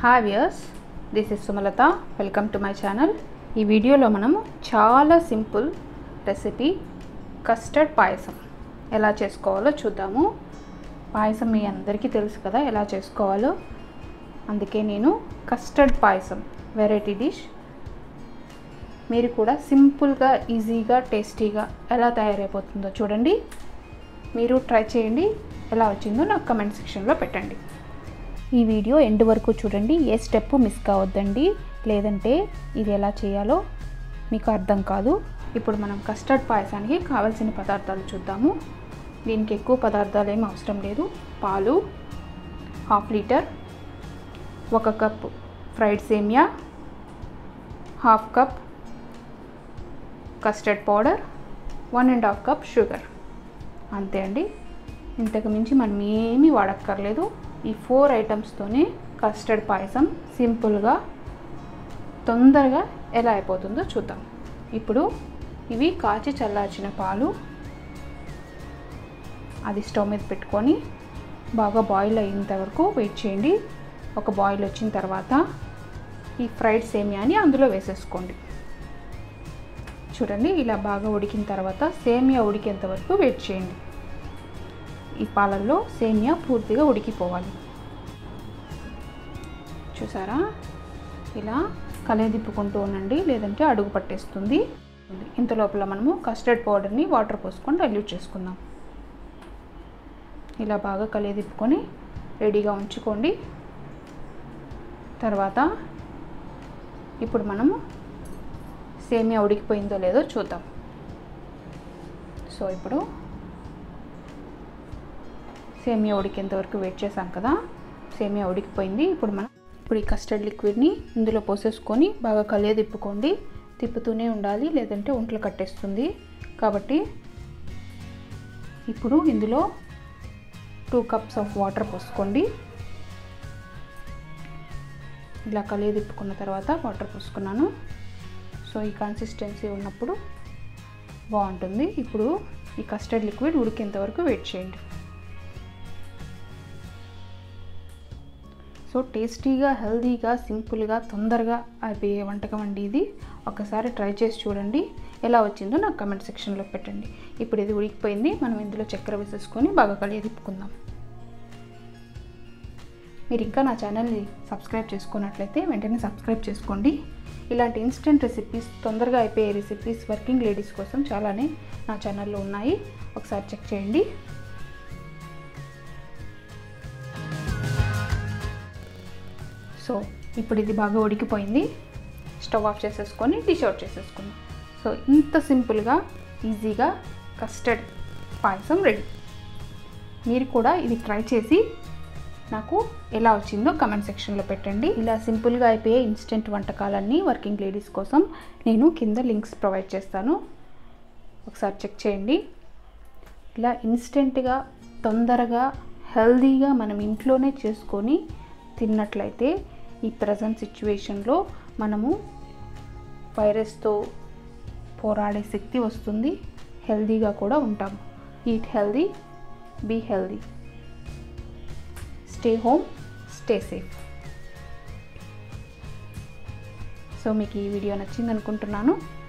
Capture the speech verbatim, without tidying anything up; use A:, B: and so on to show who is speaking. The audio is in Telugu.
A: Hi viewers, this is Sumalatha. Welcome to my channel. ఈ వీడియోలో మనము చాలా సింపుల్ రెసిపీ కస్టర్డ్ పాయసం ఎలా చేసుకోవాలో చూద్దాము. పాయసం మీ అందరికీ తెలుసు కదా ఎలా చేసుకోవాలో, అందుకే నేను కస్టర్డ్ పాయసం వెరైటీ డిష్ మీరు కూడా సింపుల్గా ఈజీగా టేస్టీగా ఎలా తయారైపోతుందో చూడండి. మీరు ట్రై చేయండి, ఎలా వచ్చిందో నాకు కమెంట్ సెక్షన్లో పెట్టండి. ఈ వీడియో ఎండ్ వరకు చూడండి, ఏ స్టెప్ మిస్ కావద్దండి, లేదంటే ఇది ఎలా చేయాలో మీకు అర్థం కాదు. ఇప్పుడు మనం కస్టర్డ్ పాయసానికి కావాల్సిన పదార్థాలు చూద్దాము. దీనికి ఎక్కువ పదార్థాలు ఏమి అవసరం లేదు. పాలు హాఫ్ లీటర్, ఒక cup fried semiya, half cup custard powder, one and half cup sugar, అంతే అండి. ఇంతకు మించి మనం ఏమీ వాడక్కర్లేదు. ఈ ఫోర్ ఐటమ్స్తోనే కస్టర్డ్ పాయసం సింపుల్గా తొందరగా ఎలా అయిపోతుందో చూద్దాం. ఇప్పుడు ఇవి కాచి చల్లార్చిన పాలు, అది స్టవ్ మీద పెట్టుకొని బాగా బాయిల్ అయ్యేంత వరకు వెయిట్ చేయండి. ఒక బాయిల్ వచ్చిన తర్వాత ఈ ఫ్రైడ్ సేమియాని అందులో వేసేసుకోండి. చూడండి, ఇలా బాగా ఉడికిన తర్వాత సేమియా ఉడికేంత వరకు వెయిట్ చేయండి. ఈ పాలల్లో సేమియా పూర్తిగా ఉడికిపోవాలి. చూసారా, ఇలా కలయదిప్పుకుంటూ ఉండండి, లేదంటే అడుగు పట్టేస్తుంది. ఇంత లోపల మనము కస్టర్డ్ పౌడర్ని వాటర్ పోసుకొని డైల్యూట్ చేసుకుందాం. ఇలా బాగా కలయదిప్పుకొని రెడీగా ఉంచుకోండి. తర్వాత ఇప్పుడు మనము సేమియా ఉడికిపోయిందో లేదో చూద్దాం. సో ఇప్పుడు సేమియా ఉడికేంత వరకు వెయిట్ చేసాం కదా, సేమియా ఉడికిపోయింది. ఇప్పుడు మనం ఇప్పుడు ఈ కస్టర్డ్ లిక్విడ్ని ఇందులో పోసేసుకొని బాగా కలియ తిప్పుకోండి. తిప్పుతూనే ఉండాలి, లేదంటే ఒంట్లో కట్టేస్తుంది. కాబట్టి ఇప్పుడు ఇందులో టూ కప్స్ ఆఫ్ వాటర్ పోసుకోండి. ఇలా కలియ తిప్పుకున్న తర్వాత వాటర్ పోసుకున్నాను. సో ఈ కన్సిస్టెన్సీ ఉన్నప్పుడు బాగుంటుంది. ఇప్పుడు ఈ కస్టర్డ్ లిక్విడ్ ఉడికేంత వరకు వెయిట్ చేయండి. సో టేస్టీగా, హెల్తీగా, సింపుల్గా, తొందరగా అయిపోయే వంటకం అండి ఇది. ఒకసారి ట్రై చేసి చూడండి, ఎలా వచ్చిందో నాకు కమెంట్ సెక్షన్లో పెట్టండి. ఇప్పుడు ఇది ఉడికిపోయింది. మనం ఇందులో చక్కెర వేసేసుకొని బాగా కలియ తిప్పుకుందాం. మీరు ఇంకా నా ఛానల్ని సబ్స్క్రైబ్ చేసుకున్నట్లయితే వెంటనే సబ్స్క్రైబ్ చేసుకోండి. ఇలాంటి ఇన్స్టెంట్ రెసిపీస్, తొందరగా అయిపోయే రెసిపీస్ వర్కింగ్ లేడీస్ కోసం చాలానే నా ఛానల్లో ఉన్నాయి, ఒకసారి చెక్ చేయండి. సో ఇప్పుడు ఇది బాగా ఉడికిపోయింది. స్టవ్ ఆఫ్ చేసేసుకొని డిష్ అవుట్ చేసేసుకుందాం. సో ఇంత సింపుల్గా ఈజీగా కస్టర్డ్ పాయసం రెడీ. మీరు కూడా ఇది ట్రై చేసి నాకు ఎలా వచ్చిందో కమెంట్ సెక్షన్లో పెట్టండి. ఇలా సింపుల్గా అయిపోయే ఇన్స్టెంట్ వంటకాలన్నీ వర్కింగ్ లేడీస్ కోసం నేను కింద లింక్స్ ప్రొవైడ్ చేస్తాను, ఒకసారి చెక్ చేయండి. ఇలా ఇన్స్టెంట్గా, తొందరగా, హెల్తీగా మనం ఇంట్లోనే చేసుకొని తిన్నట్లయితే ఈ ప్రజెంట్ సిచ్యువేషన్లో మనము వైరస్తో పోరాడే శక్తి వస్తుంది, హెల్తీగా కూడా ఉంటాము. Eat healthy, be healthy, stay home, stay safe. So మీకు ఈ వీడియో నచ్చింది అనుకుంటున్నాను.